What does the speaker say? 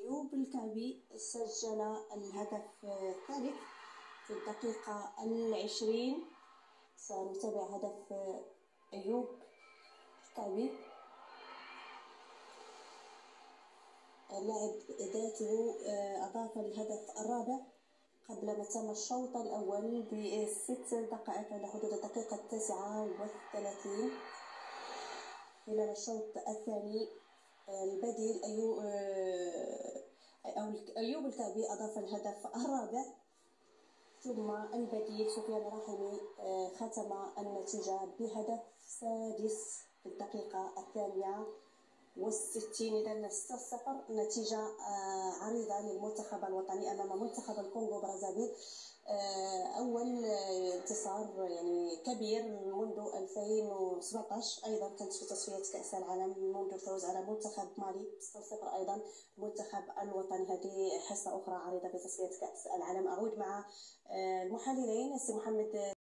أيوب الكعبي سجل الهدف الثالث في الدقيقة 20. سنتابع هدف أيوب الكعبي. اللاعب ذاته أضاف الهدف الرابع قبل ما تم الشوط الأول ب6 دقائق عند حدود الدقيقة 39. خلال الشوط الثاني البديل أيوب الكعبي أضاف الهدف الرابع، ثم البديل سفيان رحمي ختم النتيجة بهدف سادس في الدقيقة 62. إذا 6-0 نتيجة عريضة للمنتخب الوطني أمام منتخب الكونغو برازافيل. أول انتصار يعني كبير منذ 2017. أيضا كانت في تصفيات كأس العالم منذ الفوز على منتخب مالي 6-0 أيضا المنتخب الوطني. هذه حصة أخرى عريضة في تصفيات كأس العالم. أعود مع المحللين السي محمد